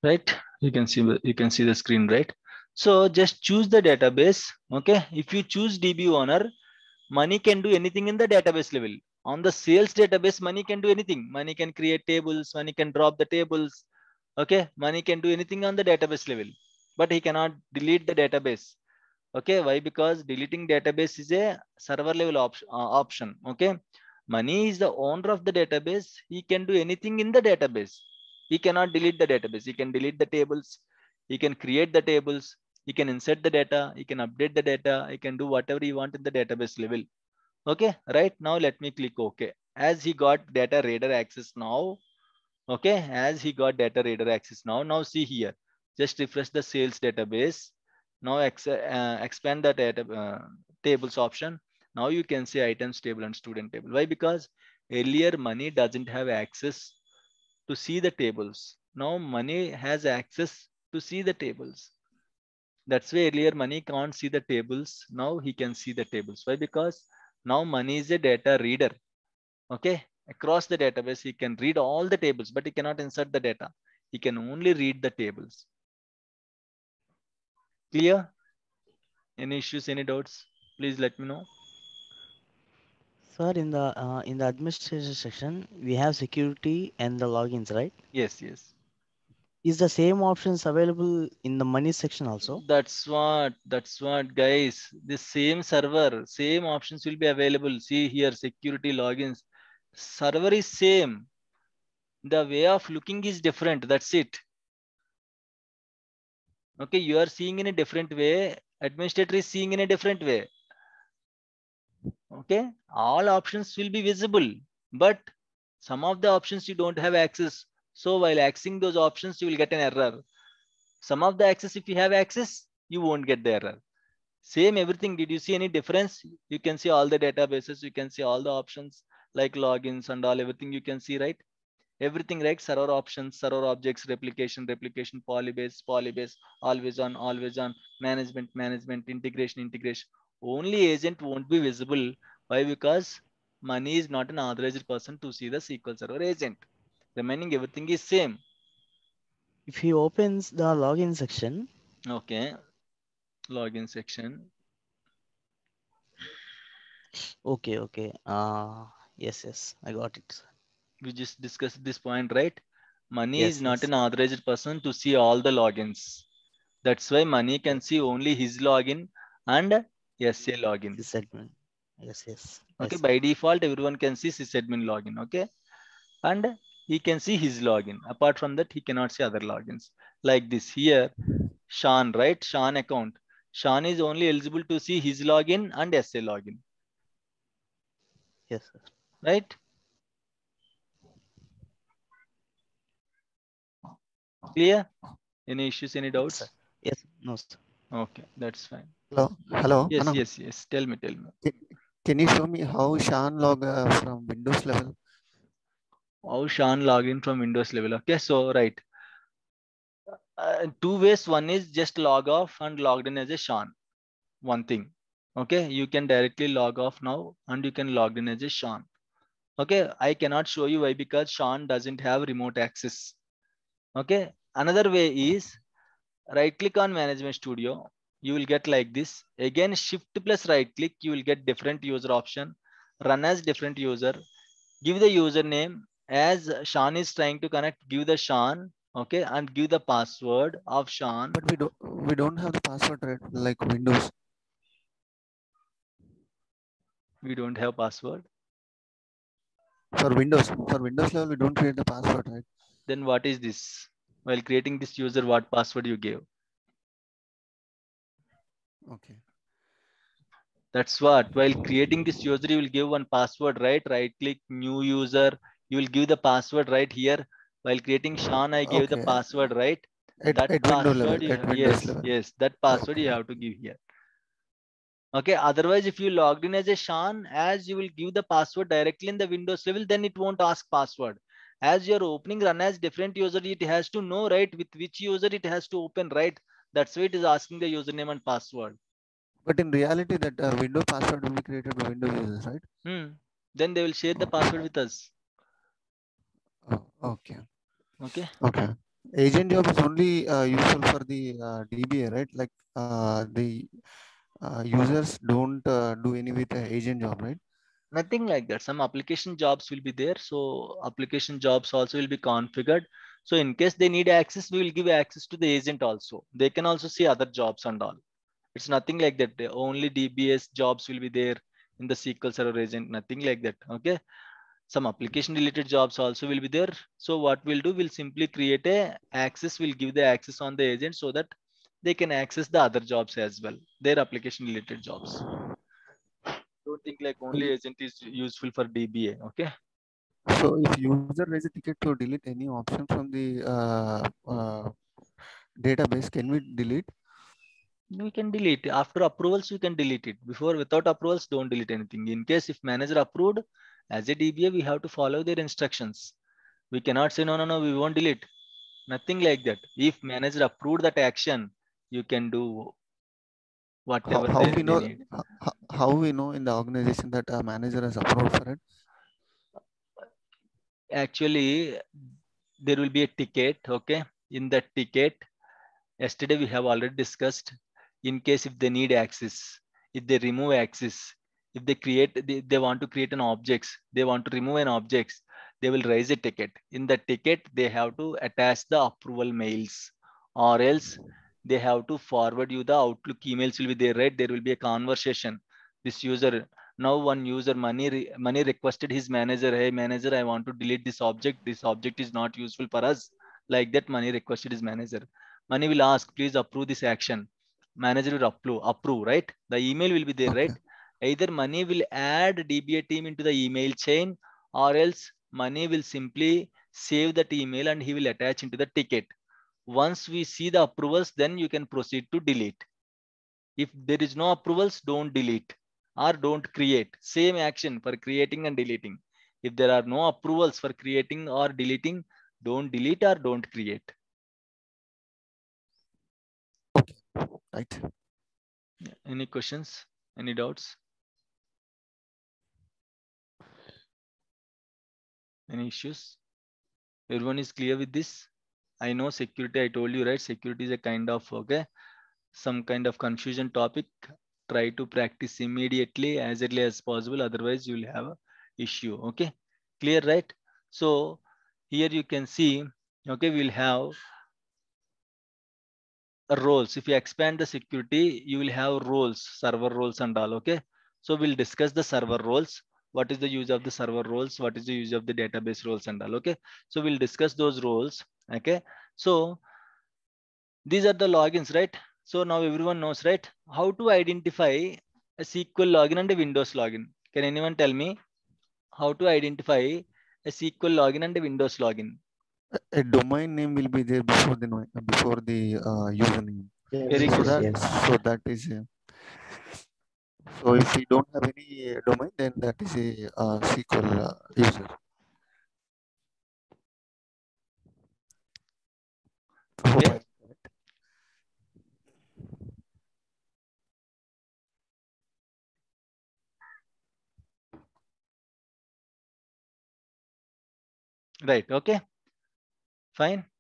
right? You can see the screen, right? So just choose the database. Okay, if you choose DB owner, money can do anything in the database level. On the sales database, money can do anything. Money can create tables, money can drop the tables. Okay, money can do anything on the database level, but he cannot delete the database. Okay, why? Because deleting database is a server level option. Okay, money is the owner of the database. He can do anything in the database. He cannot delete the database. He can delete the tables. He can create the tables. He can insert the data. He can update the data. He can do whatever he want in the database level. Okay, right now let me click OK. As he got data reader access now. Okay, as he got data reader access now see here. Just refresh the sales database. Now expand the data tables option. Now you can see items table and student table. Why? Because earlier money doesn't have access to see the tables. Now money has access to see the tables. That's why earlier money can't see the tables. Now he can see the tables. Why? Because now money is a data reader. Okay, across the database he can read all the tables, but he cannot insert the data. He can only read the tables. Clear? Any issues, any doubts? Please let me know. Sir, in the administration section, we have security and the logins, right? Yes, yes. Is the same options available in the money section also? That's what guys, the same server, same options will be available. See here, security logins, server is same, the way of looking is different. That's it. Okay, you are seeing in a different way, administrator is seeing in a different way. Okay, all options will be visible, but some of the options you don't have access. So while accessing those options, you will get an error. Some of the access, if you have access, you won't get the error. Same everything. Did you see any difference? You can see all the databases, you can see all the options like logins and all, everything you can see, right? Everything, right? Server options, server objects, replication, polybase, always on, management, integration. Only agent won't be visible. Why? Because money is not an authorized person to see the SQL Server agent. Remaining everything is same. If he opens the login section, Okay, login section. okay. Yes, I got it, sir. We just discussed this point, right? Money is Yes, not yes. an authorized person to see all the logins. That's why money can Yes. see only his login and SA login. Sysadmin. Okay, Yes, by default, everyone can see sysadmin login. Okay, and he can see his login. Apart from that, he cannot see other logins. Like this here, Sean, right? Sean account. Sean is only eligible to see his login and SA login, yes, sir. right? Clear? Any issues, any Yes, sir. doubts? Yes, no, sir. Okay, that's fine. Hello, Yes, Anand. yes, yes. Tell me, tell me. Can, can you show me how Shan log from Windows level? How Sean login from Windows level? Okay, so right. Two ways. One is just log off and logged in as a Sean. One thing. Okay, you can directly log off now and you can log in as a Sean. Okay, I cannot show you why, because Sean doesn't have remote access. Okay, another way is right click on Management Studio. You will get like this. Again, shift plus right click, you will get different user option. Run as different user. Give the username. As Sean is trying to connect, give the Sean. Okay, and give the password of Sean. But we don't have the password, right? Like Windows. We don't have password. For Windows level, we don't create the password, right? Then what is this? While creating this user, what password you gave? Okay. That's what. While creating this user, you will give one password, right? Right click, new user. You will give the password right here. While creating Sean, I gave the Okay. password, right? That At Windows level. password, you At have, Windows yes, level. yes, that password you Okay. have to give here. Okay. Otherwise, if you logged in as a Sean, as you will give the password directly in the Windows level, then it won't ask password. As you're opening run as different user, it has to know, right, with which user it has to open, right? That's why it is asking the username and password. But in reality, that Windows password will be created by Windows users, right? Then they will share the password Okay. with us. Oh, okay. Okay. Okay. agent job is only useful for the DBA, right? Like the users don't do any with the agent job, right? Nothing like that. Some application jobs will be there. So application jobs also will be configured. So in case they need access, we will give access to the agent also. They can also see other jobs and all. It's nothing like that. Only DBS jobs will be there in the SQL Server agent. Nothing like that. Okay. Some application related jobs also will be there. So what we'll do, we'll simply create a access. We'll give the access on the agent so that they can access the other jobs as well. Their application related jobs. Don't think like only agent is useful for DBA. Okay. So if user raise a ticket to delete any option from the database, can we delete? We can delete after approvals. You can delete it. Before, without approvals, don't delete anything. In case if manager approved, as a DBA, we have to follow their instructions. We cannot say no, we won't delete. Nothing like that. If manager approved that action, you can do whatever How we they know need. how we know in the organization that a manager has approved for it? Actually, there will be a ticket. Okay, in that ticket, yesterday we have already discussed. In case if they need access, if they remove access, if they they want to create an objects, they want to remove an objects, they will raise a ticket. In the ticket, they have to attach the approval mails, or else they have to forward you the Outlook emails will be there, right? There will be a conversation. This user, now one user money requested his manager, hey manager, I want to delete this object. This object is not useful for us. Like that, money requested his manager. Money will ask, please approve this action. Manager will approve, right? The email will be there, Okay. right? Either money will add DBA team into the email chain, or else money will simply save that email and he will attach into the ticket. Once we see the approvals, then you can proceed to delete. If there is no approvals, don't delete or don't create. Same action for creating and deleting. If there are no approvals for creating or deleting, don't delete or don't create. Okay. Right. Any questions? Any doubts? Any issues? Everyone is clear with this? I know security, I told you, right? Security is a kind of, okay, some kind of confusion topic. Try to practice immediately as early as possible. Otherwise, you will have a issue. Okay, clear, right? So here you can see, okay, we'll have roles. If you expand the security, you will have roles, server roles and all. Okay, so we'll discuss the server roles. What is the use of the server roles? What is the use of the database roles and all? Okay, so we'll discuss those roles. Okay, so these are the logins, right? So now everyone knows, right, how to identify a SQL login and a Windows login. Can anyone tell me how to identify a SQL login and a Windows login? A domain name will be there before the username. Very So good. that is so if we don't have any domain, then that is a SQL user. Hope Okay. I- Right. Okay. Fine.